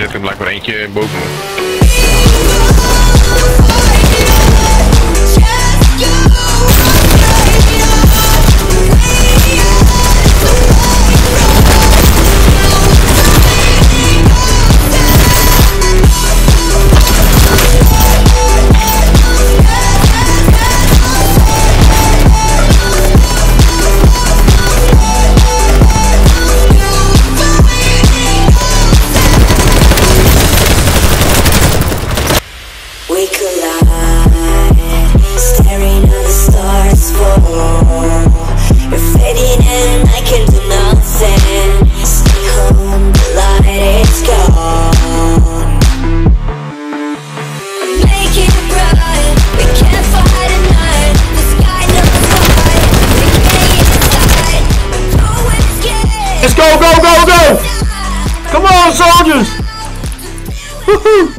zit er blijkbaar eentje boven. Let's go, go, go, go! Come on, soldiers! Woohoo!